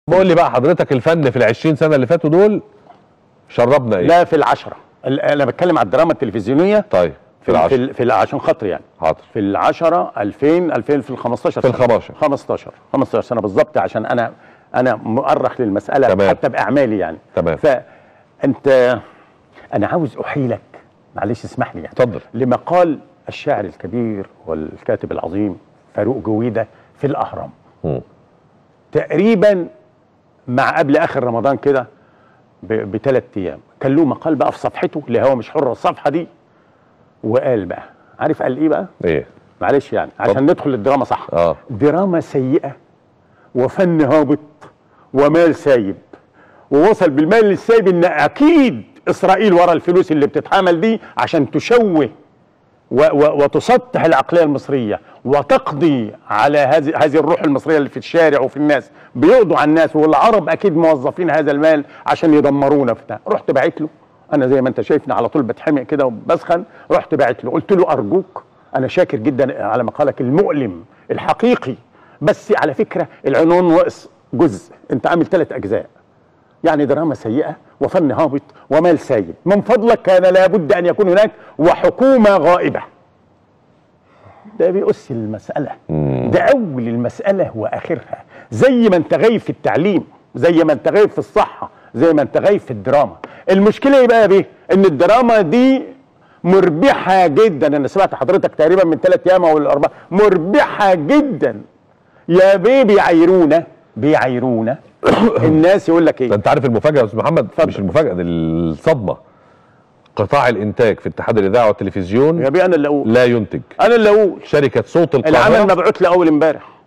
بقول لي بقى حضرتك الفن في ال20 سنه اللي فاتوا دول شربنا ايه؟ لا في ال10 انا بتكلم على الدراما التلفزيونيه. طيب في عشان خاطري يعني. حاضر. في ال10 2000 في ال15 في ال15 15 سنه بالظبط، عشان انا مؤرخ للمساله. تمام. حتى باعمالي يعني. تمام. فانت انا عاوز احيلك، معلش اسمح لي يعني، اتفضل. لما قال الشاعر الكبير والكاتب العظيم فاروق جويدة في الأهرام. تقريبا مع قبل آخر رمضان كده ب3 أيام كان له مقال بقى في صفحته اللي هو مش حر الصفحة دي، وقال بقى، عارف قال إيه بقى؟ إيه؟ معلش يعني عشان ندخل الدراما صح. دراما سيئة وفن هابط ومال سايب، ووصل بالمال السايب إن أكيد إسرائيل ورا الفلوس اللي بتتعمل دي عشان تشوه وتسطح العقلية المصرية وتقضي على هذه الروح المصرية اللي في الشارع وفي الناس، بيقضوا على الناس، والعرب أكيد موظفين هذا المال عشان يدمرونا في ده. رحت باعت له، أنا زي ما أنت شايفني على طول بتحمق كده وبسخن، رحت باعت له قلت له أرجوك أنا شاكر جدا على مقالك المؤلم الحقيقي، بس على فكرة العنوان ناقص جزء، أنت عامل 3 أجزاء، يعني دراما سيئة وفن هابط ومال سايب، من فضلك كان لابد أن يكون هناك وحكومة غائبة. ده بيقص المسألة، ده أول المسألة وآخرها. زي ما أنت غايب في التعليم، زي ما أنت غايب في الصحة، زي ما أنت غايب في الدراما. المشكلة إيه بقى إن الدراما دي مربحة جدا. أنا سمعت حضرتك تقريبا من 3 أيام أو 4، مربحة جدا يا بيعيرونا الناس. يقول لك ايه؟ انت عارف المفاجاه يا استاذ محمد؟ مش المفاجاه دي الصدمه. قطاع الانتاج في اتحاد الاذاعه والتلفزيون يا بيه انا اللي اقول، لا ينتج. انا اللي اقول. شركه صوت القاهره العمل مبعوث لي اول امبارح.